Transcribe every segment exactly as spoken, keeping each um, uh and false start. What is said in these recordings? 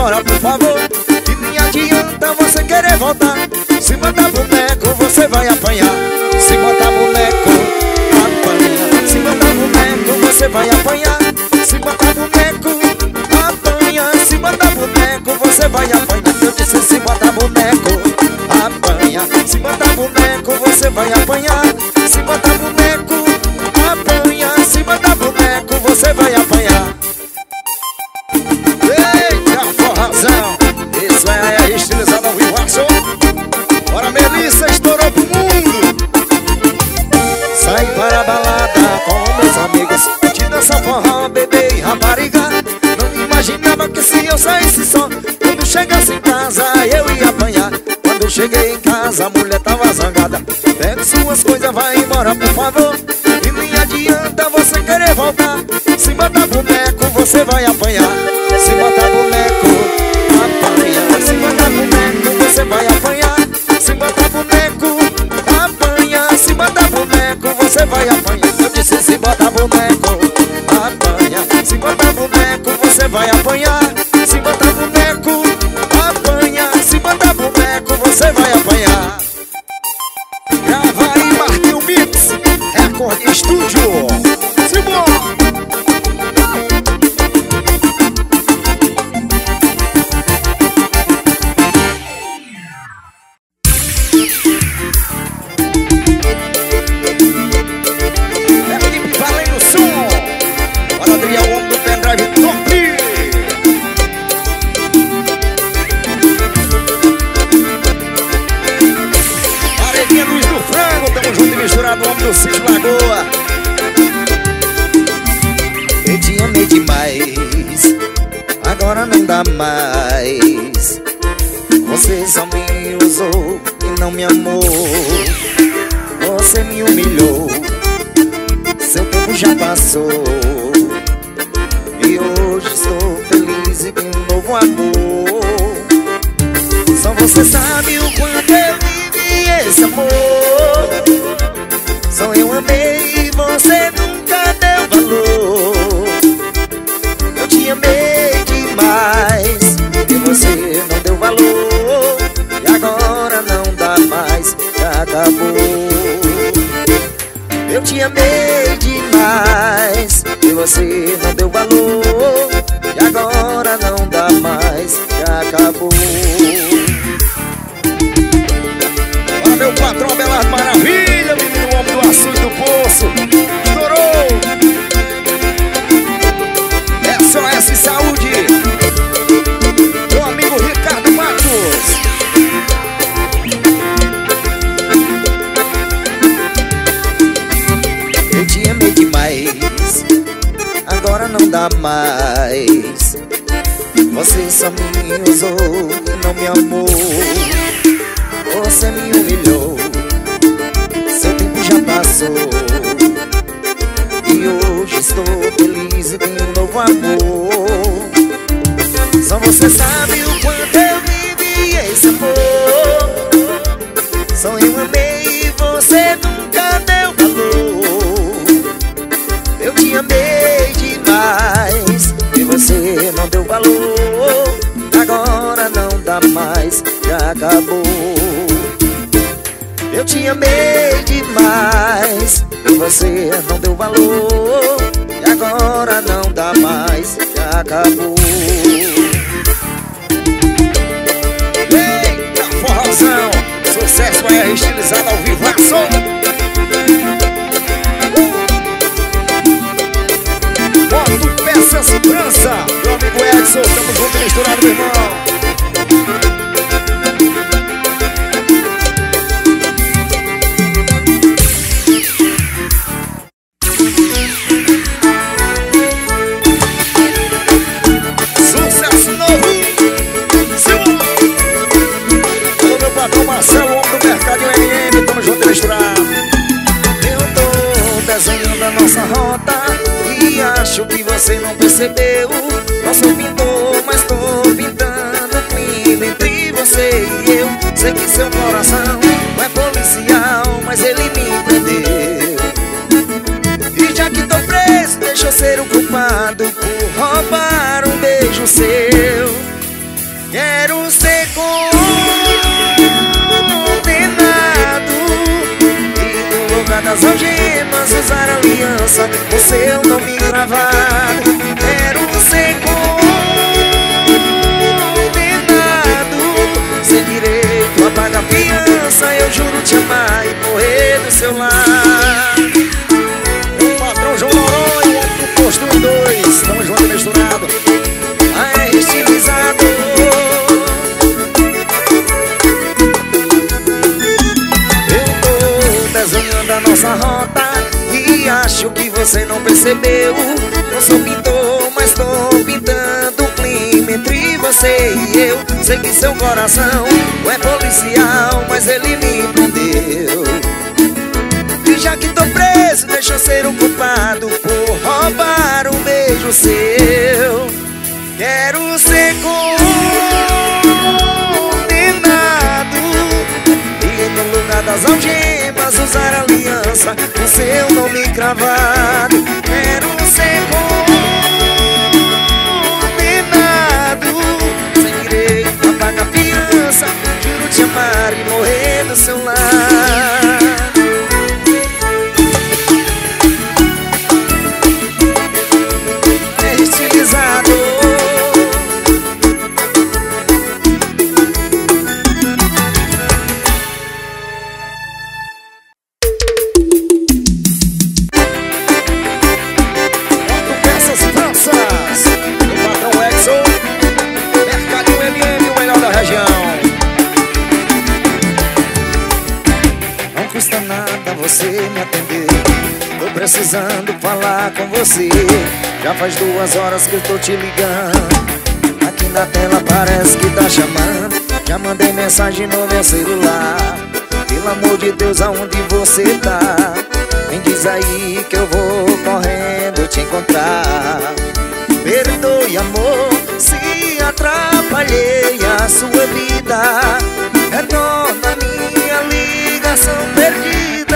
embora, por favor. E nem adianta você querer voltar. Se botar boneco, você vai apanhar. Se botar boneco, apanha. Se botar boneco, você vai apanhar. Se botar boneco, apanha. Se botar boneco, você vai apanhar. Eu disse se botar boneco, apanha. Se botar boneco, você vai apanhar. Se botar boneco, apanha. Se botar boneco, você vai apanhar. Eita, forrazão. Isso é estilizado ao vivo, ação. Bora, Melissa, estourou pro mundo. Saí para a balada com meus amigos, curti dança, forró, bebê e rapariga. Não imaginava que se eu saísse só, quando chegasse em casa eu ia apanhar. Quando cheguei em casa a mulher tava zangada. Pega suas coisas, vai embora, por favor. E nem adianta você querer voltar. Se botar boneco, você vai apanhar. Se botar boneco, apanha. Se botar boneco, você vai apanhar. Se botar boneco, apanha. Se botar boneco, você vai apanhar. Eu disse se botar boneco, apanha. Se botar boneco, você vai apanhar. Se botar boneco, apanha. Se botar boneco, você vai apanhar. Grava aí, Marquinhos Mix, Record Estúdio. Simbora! Misturado, homem do Sítio Lagoa. Eu te amei demais, agora não dá mais. Você só me usou e não me amou. Você me humilhou, seu tempo já passou. E hoje estou feliz e com um novo amor. Só você sabe o quanto eu vivi esse amor. Só eu amei e você nunca deu valor. Eu te amei demais e você não deu valor. E agora não dá mais, já acabou. Eu te amei demais e você não deu valor. E agora não dá mais, já acabou. Olha meu patrão Belardo Maravilha, menino homem do açude do poço. Estourou. S O S Saúde. Meu amigo Ricardo Matos. Eu te amei demais, agora não dá mais. Você só me usou e não me amou. Você me humilhou, seu tempo já passou. E hoje estou feliz e tenho um novo amor. Só você sabe o quanto eu vivi esse amor. Só eu amei e você nunca deu valor. Eu te amei demais e você não deu valor. Agora não dá mais, já acabou. Eu te amei demais e você não deu valor. E agora não dá mais, já acabou. Eita, forrozão, sucesso é estilizado ao vivo, ação. Moto Peças França, meu amigo Edson, tamo junto e misturado, meu irmão. Marcelo, homem do mercado M M, tamo junto e misturado. Eu tô desenhando a nossa rota e acho que você não percebeu. Não sou pintor, mas tô pintando um clima entre você e eu. Sei que seu coração não é policial, mas ele me prendeu. E já que tô preso, deixa eu ser o culpado por roubar um beijo seu. Quero ser condenado e no lugar das algemas usar aliança, o seu nome gravado. Quero ser condenado sem direito a pagar fiança. Eu juro te amar e morrer do seu lar. O patrão João Noronha do Posto um e dois, estamos juntos e misturado. Ah, é estilizado. Desenhando a nossa rota e acho que você não percebeu. Não sou pintor, mas tô pintando um clima entre você e eu. Sei que seu coração não é policial, mas ele me prendeu. E já que tô preso, deixa eu ser o culpado por roubar um beijo seu. Quero ser condenado e no lugar das algemas usar aliança, com seu nome cravado. Quero ser condenado sem direito a pagar fiança. Juro te amar e morrer no seu lar. É estilizado. Você me atender, tô precisando falar com você. Já faz duas horas que eu tô te ligando. Aqui na tela parece que tá chamando. Já mandei mensagem no meu celular. Pelo amor de Deus, aonde você tá? Me diz aí que eu vou correndo te encontrar. Perdoe, amor, se atrapalhei a sua vida. Retorna minha ligação perdida.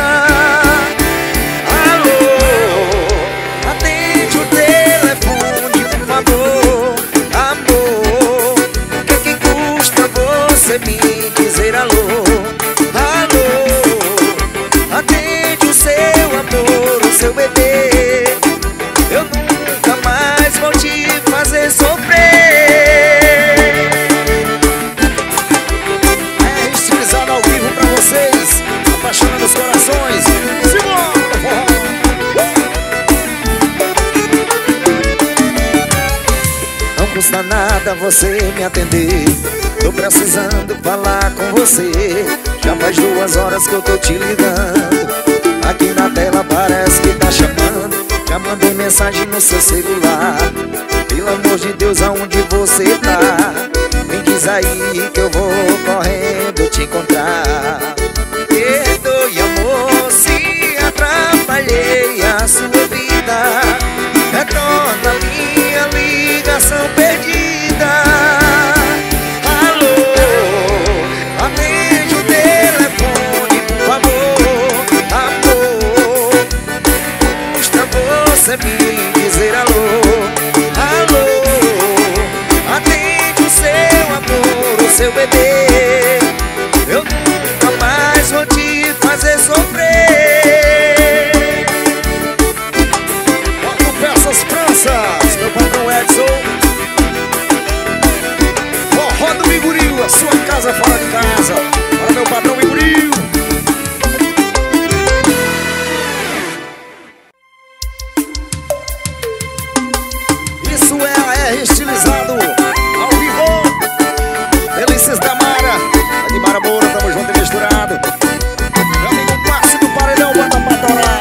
Alô, atende o telefone, por favor. Amor, o que que custa você me dizer alô? Alô, atende o seu amor, o seu bebê. Eu nunca mais vou te fazer sofrer. É estilizado ao vivo pra vocês, apaixonando os corações. Não custa nada você me atender. Tô precisando falar com você. Já faz duas horas que eu tô te ligando. Aqui na tela parece que tá chamando. Já mandei mensagem no seu celular. Pelo amor de Deus, aonde você tá? Me diz aí que eu vou correndo te encontrar. Perdoe, amor, se atrapalhei a sua vida. Retorna minha ligação perdida. Alô, atende o telefone, por favor. Amor, custa você me dizer alô. Alô, atende o seu amor, o seu bebê. Eu nunca mais vou te fazer sofrer. Bota peças Franças, meu patrão Edson. Forró do Miguril, a sua casa fora de casa. Para meu patrão Miguril. Isso é a R estilizado ao vivo. Delícias da Mara, de Mara Moura, tamo junto e misturado. Meu amigo Márcio do Paredão, bota pra torar.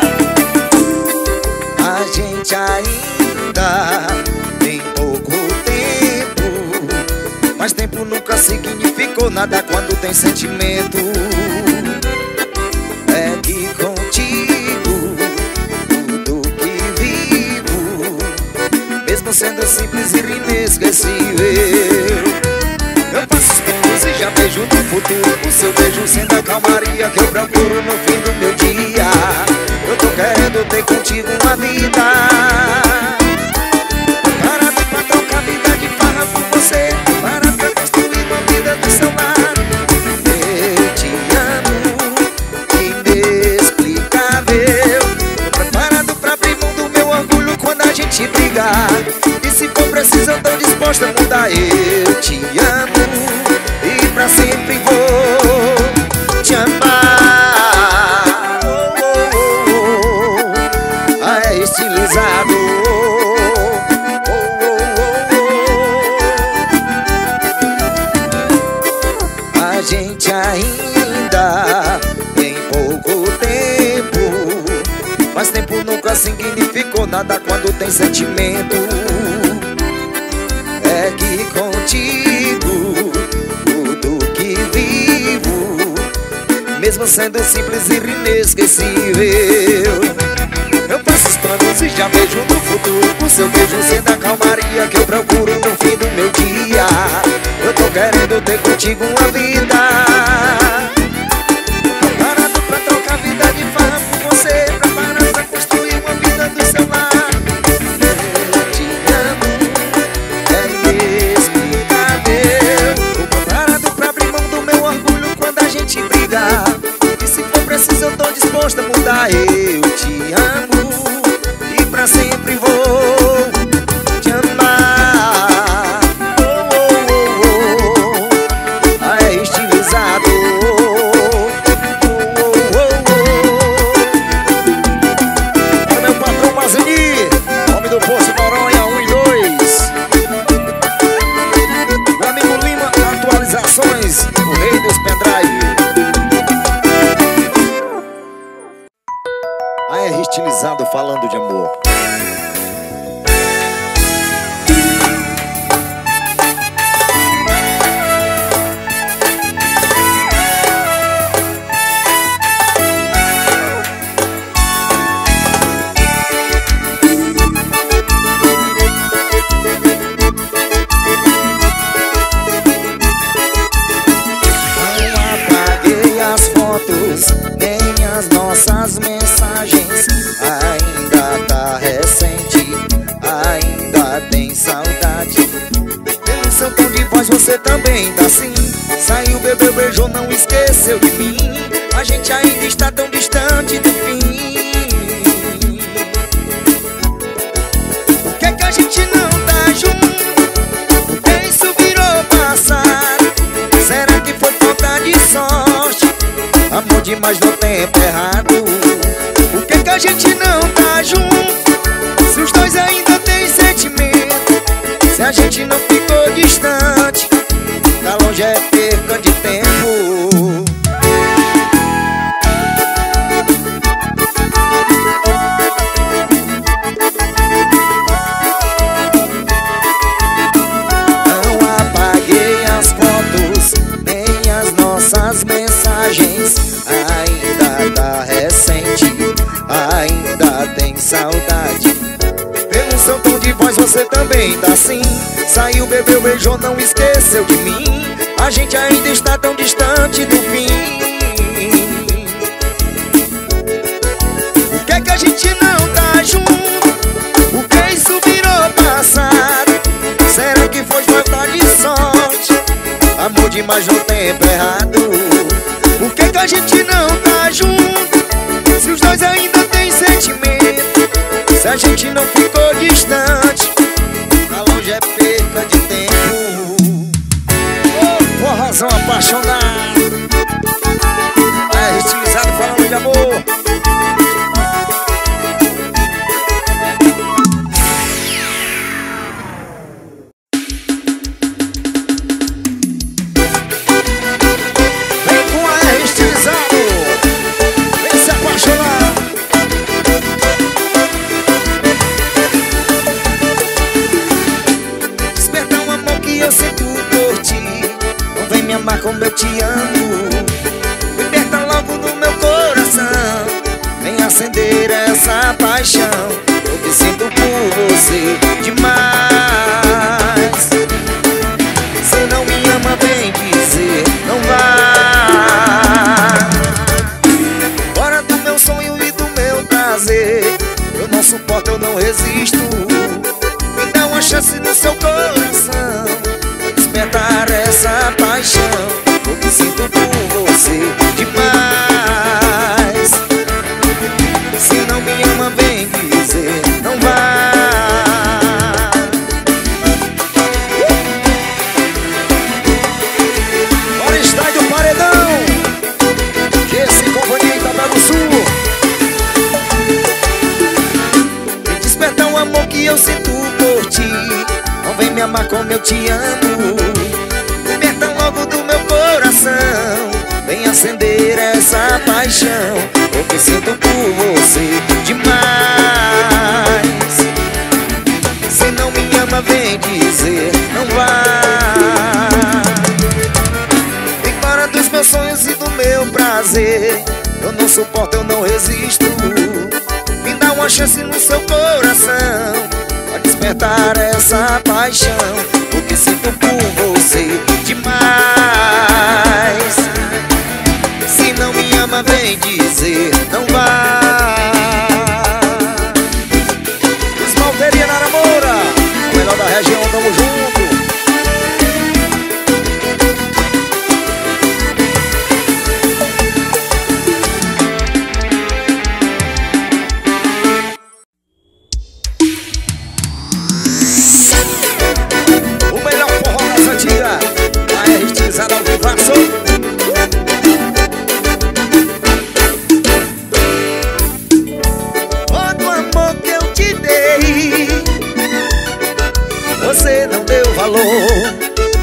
A gente ainda tem pouco tempo, mas tempo nunca significou nada quando tem sentimento. É que contigo tudo que vivo, mesmo sendo simples e inesquecível. Eu faço planos e já vejo no futuro o seu beijo sendo a calmaria que eu procuro no fim do meu dia. Eu tô querendo ter contigo uma vida. Para pra trocar vida de farra por você, para pra construir gente ainda tem pouco tempo, mas tempo nunca significou nada quando tem sentimento. É que contigo tudo que vivo, mesmo sendo simples e inesquecível. Eu faço os planos e já vejo no futuro, o seu beijo sendo a calmaria que eu procuro no fim do meu dia. Eu tô querendo ter contigo uma vida, preparado pra trocar vida de farra por você, preparado pra construir uma vida do seu lado. Eu te amo, é inexplicável. Tô preparado pra abrir mão do meu orgulho quando a gente briga, e se for preciso eu tô disposto a mudar. Eu te amo e pra sempre vou te amar. Oh, oh, oh, oh. Ah, é estilizado. Oh, oh, oh, oh. É meu patrão Mazini, homem do Posto Noronha um e dois. Meu amigo Lima, atualizações, o rei dos pendrive. Ah, é estilizado falando de amor. Nem as nossas mensagens, ainda tá recente, ainda tem saudade. Pelo seu tom de voz você também tá assim. Saiu, bebeu, beijou, não esqueceu de mim. A gente ainda está tão distante do fim. Por que que a gente não tá junto? Por que isso virou passado? Será que foi falta de sorte? Amor demais no tempo errado. Por que que a gente não tá junto? Se os dois ainda têm sentimento, se a gente não ficou distante, tá longe é perca de tempo. Não apaguei as fotos, nem as nossas mensagens. Ainda tá recente, ainda tem saudade. Pelo seu tom de voz você também tá assim. Saiu, bebeu, beijou, não esqueceu de mim. A gente ainda está tão distante do fim. Por que que a gente não tá junto? Por que isso virou passado? Será que foi falta de sorte? Amor demais no tempo errado. Por que que a gente não tá junto? Se os dois ainda têm sentimento, se a gente não ficou distante, tá longe é perca de tempo. Oh, forrozão apaixonado. É estilizado falando de amor. Como eu te amo, liberta logo no meu coração. Vem acender essa paixão, eu me sinto por você demais. Se não me ama, vem dizer, não vai. Fora do meu sonho e do meu prazer, eu não suporto, eu não resisto. Me dá uma chance no seu coração, despertar essa paixão. Eu me sinto por você demais. Se não me ama, vem dizer, não vai. Bora estar do paredão, que esse companhia tá do sul. Me despertar um amor que eu sinto por ti. Não vem me amar como eu te amo. Liberta logo do meu coração. acender essa paixão, porque sinto por você demais. Se não me ama, vem dizer, não vai. Vem para dos meus sonhos e do meu prazer. Eu não suporto, eu não resisto. Me dá uma chance no seu coração pra despertar essa paixão, porque sinto por você demais. Se não me ama, vem dizer, não vai. Esmalteria na Moura, o melhor da região, tamo junto. Todo amor que eu te dei, você não deu valor.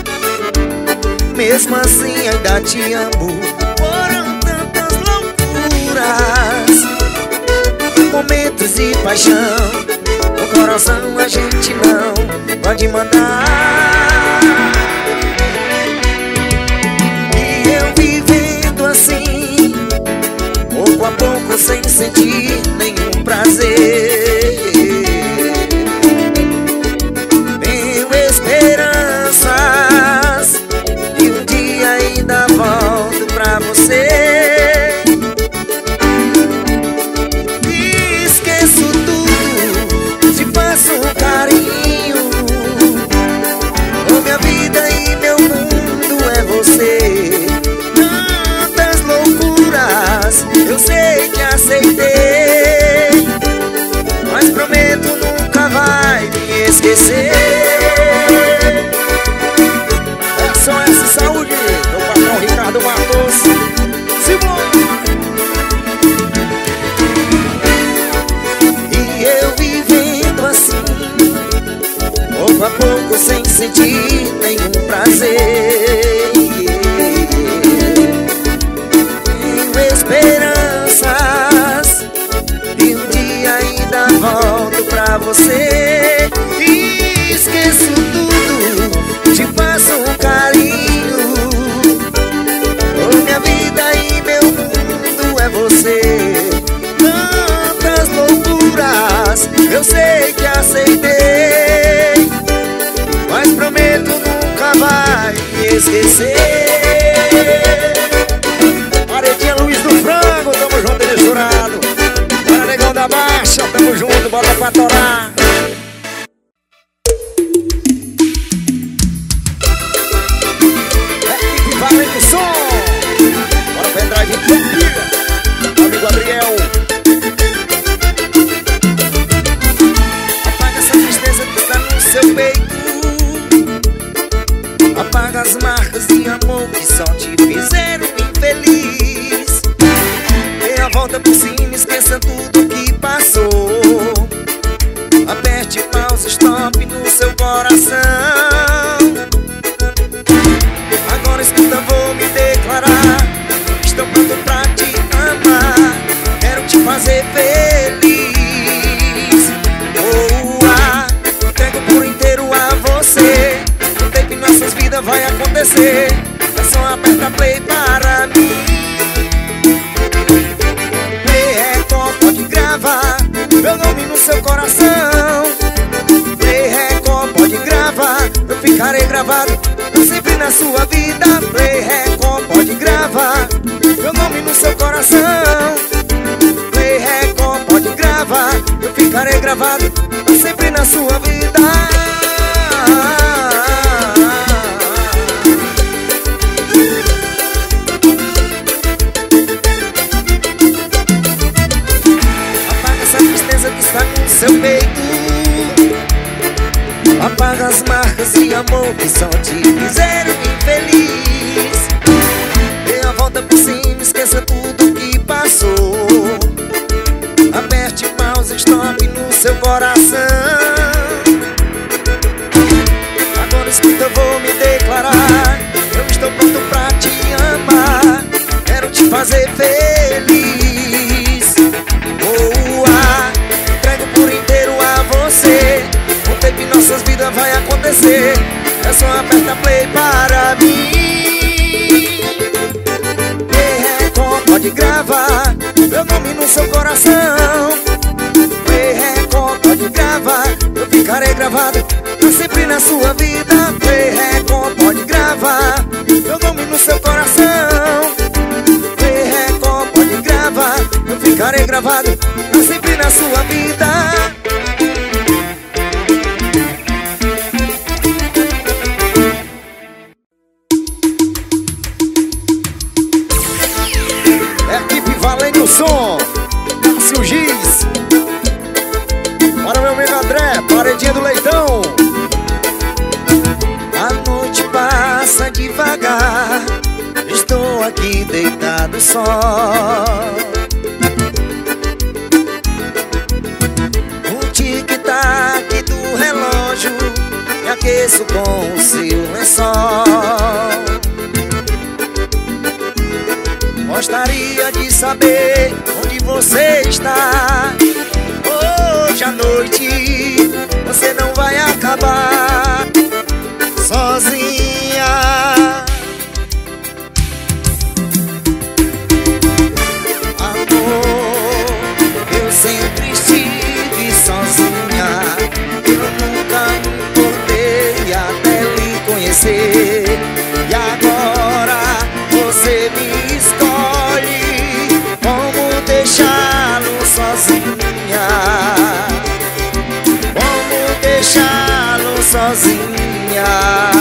Mesmo assim ainda te amo. Foram tantas loucuras, momentos de paixão. No coração a gente não pode mandar. Pouco a pouco sem sentir nenhum prazer. Tenho esperanças e um dia ainda volto pra você. Esqueço tudo, te faço um carinho. Oh, minha vida e meu mundo é você. Eu sei que aceitei, mas prometo nunca vai me esquecer. É só essa saúde, meu patrão Ricardo Matos. Simão. E eu vivendo assim, pouco a pouco sem sentir nenhum prazer. Esperanças e um dia ainda volto pra você. E esqueço tudo, te faço um carinho. Oh, minha vida e meu mundo é você. Tantas loucuras, eu sei que aceitei, mas prometo nunca vai me esquecer. Tamo junto e misturado. Bora, negão da Baixa, tamo junto, bora pra torar. Equipe Valente do Som. Bora pra entrar de Campira. Amigo Gabriel. Apaga essa tristeza que está no seu peito. Apaga as marcas de amor que só te fizeram infeliz. Dê a volta por cima, esqueça tudo que passou. Aperte pausa, stop no seu coração. Agora escuta, vou me declarar. Estou pronto pra te amar. Quero te fazer feliz. Oh, ah, entrego por inteiro a você. O tempo em nossas vidas vai acontecer. É só aperta play para mim. Pode gravar meu nome no seu coração. Play Record, pode gravar. Eu ficarei gravado pra sempre na sua vida. Play Record, pode gravar meu nome no seu coração. Play Record, pode gravar. Eu ficarei gravado pra sempre na sua vida. Seu peito, apaga as marcas de amor que só te fizeram infeliz. Dê a volta por cima, esqueça tudo que passou. Aperte pausa, stop no seu coração. Agora escuta, eu vou me declarar. Eu estou pronto pra te amar. Quero fazer feliz. Boa, entrego por inteiro a você. O tempo em nossas vidas vai acontecer. É só aperta play para mim. Play Record, pode gravar meu nome no seu coração. Play Record, pode gravar, eu ficarei gravado pra sempre na sua vida. Play Record, pode gravar meu nome no seu coração. Play Record, pode gravar, eu ficarei gravado pra sempre na sua vida. Equipe Valendo o Som, Cássio Giz. Bora meu amigo André, Paredinha do Leitão. A noite passa devagar, estou aqui deitado só. O tic-tac do relógio me aqueço com o seu lençol. Gostaria de saber onde você está. Hoje à noite você não vai acabar sozinha. Amor, eu sempre estive sozinha. Eu nunca me importei até lhe conhecer. E agora você me escolhe. Como deixá-lo sozinha? Como deixá-lo sozinha?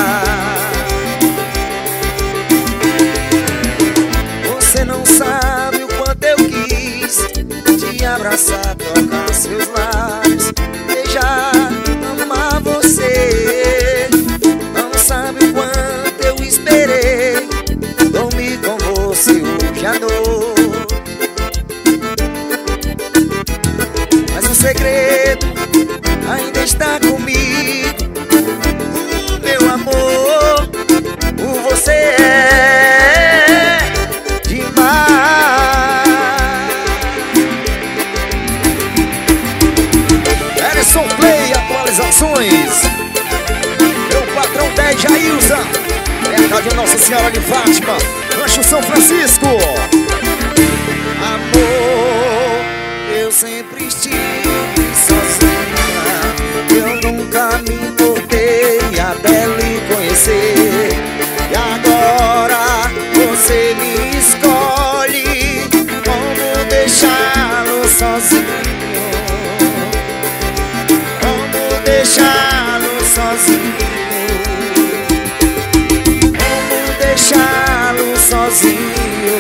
Você não sabe o quanto eu quis te abraçar, tocar seus lábios, beijar, amar você. Não sabe o quanto eu esperei dormir com você hoje à noite. Mas o segredo ainda está comigo. O meu amor por você é demais. Erison Play, atualizações. Meu patrão dez Jailza, Mercado Nossa Senhora de Fátima, Rancho São Francisco. Amor, eu sempre estive sozinha. Eu nunca me importei até lhe conhecer. E agora você me escolhe. Como deixá-lo sozinho? Como deixá-lo sozinho? Como deixá-lo sozinho?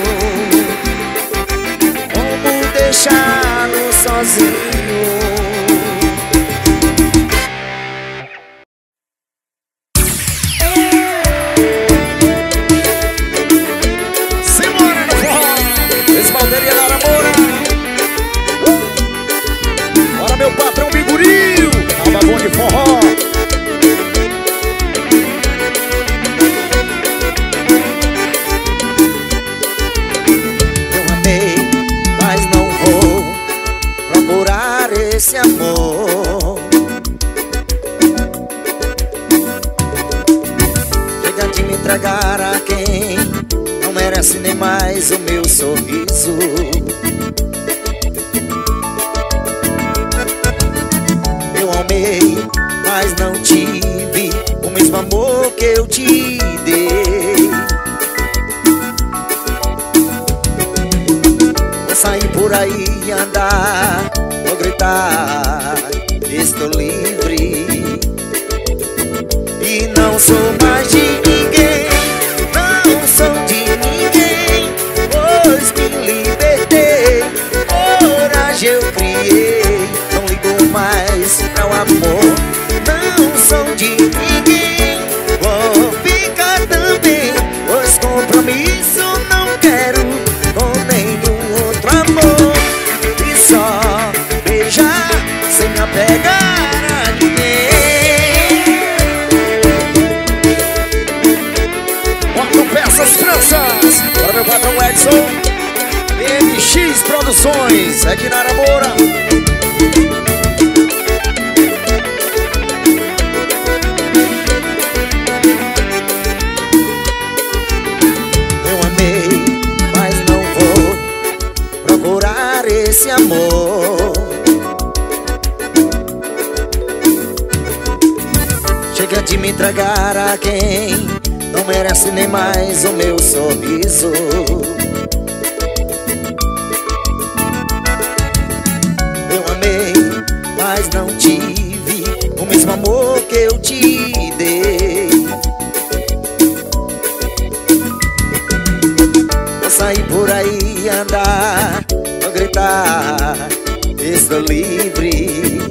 Como deixá-lo sozinho? Simbora no forró, Esmalderia da Namora. Bora meu patrão Bigurinho, tava bom de forró. Eu amei, mas não vou procurar esse amor. Chega de me entregar a quem não merece nem mais o meu sorriso. Eu amei, mas não tive o mesmo amor que eu te dei. Vou sair por aí e andar, vou gritar, estou livre. E não sou mais de ninguém, não sou de ninguém, pois me libertei, coragem eu criei. Não ligo mais para o amor, não sou de ninguém, vou ficar também, pois compromisso não quero com nenhum outro amor. E só beijar sem me apegar a ninguém. Zé Dinara Moura. Eu amei, mas não vou procurar esse amor. Chega de me entregar a quem não merece nem mais o meu sorriso. Eu amei, mas não tive o mesmo amor que eu te dei. Vou sair por aí andar, vou gritar, estou livre.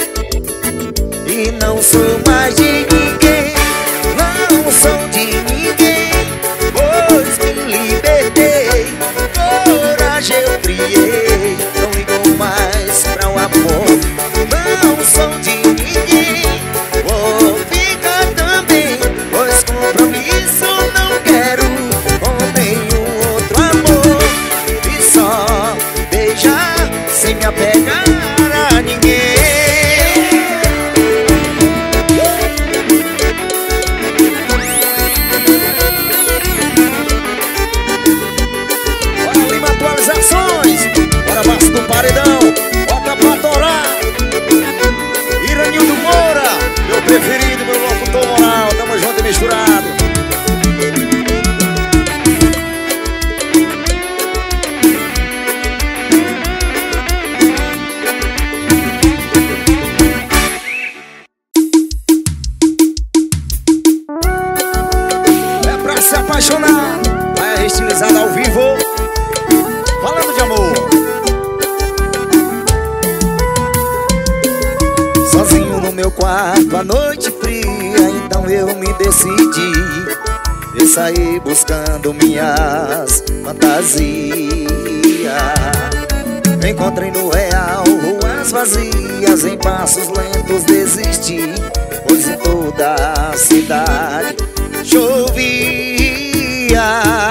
E não sou mais de ninguém, não sou de ninguém, pois me libertei, coragem eu criei, não ligo mais pra o amor. Não sou de ninguém, vou ficar também, pois compromisso não quero com nenhum outro amor. E só beijar sem me apegar a ninguém. Bora baixo do paredão, bota pra torar. Iranildo Moura, meu preferido, meu locutor moral. Tamo junto e misturado. É pra se apaixonar, vai estilizada ao vivo, falando de amor. Sozinho no meu quarto, a noite fria, então eu me decidi e saí buscando minhas fantasias. Encontrei no real ruas vazias, em passos lentos desisti, pois em toda a cidade chovia.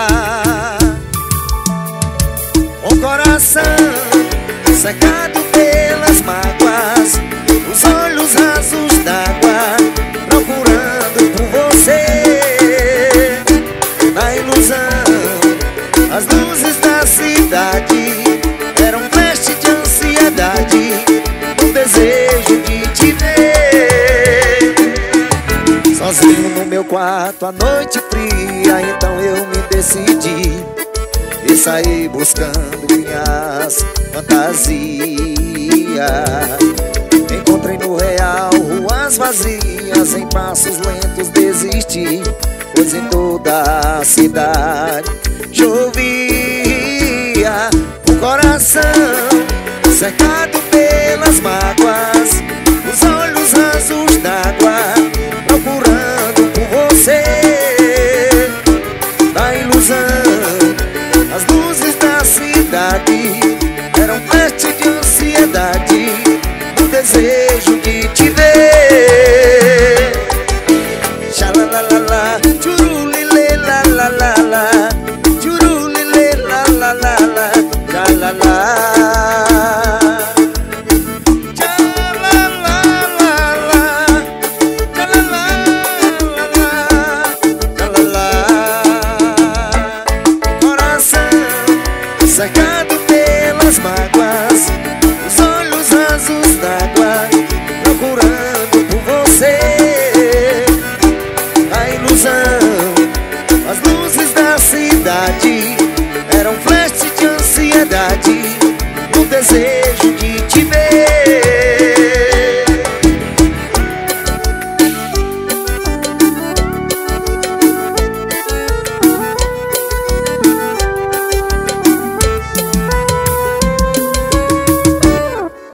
O coração secado pelas mágoas, os olhos rasos d'água, procurando por você. Na ilusão, as luzes da cidade eram um flash de ansiedade, um desejo de te ver. Sozinho no meu quarto, a noite fria, então eu me decidi e saí buscando minhas fantasias. Encontrei no real ruas vazias, em passos lentos desisti, pois em toda a cidade chovia. O coração secado pelas mágoas, os olhos rasos d'água, procurando por você. Na ilusão, as luzes da cidade eram um flash de ansiedade, um desejo de te ver. Xalalalala, churulile la la la la, churulile la la la la, xalala. Secado pelas mágoas, os olhos rasos d'água, procurando por você. A ilusão, as luzes da cidade eram um flash de ansiedade, um desejo de te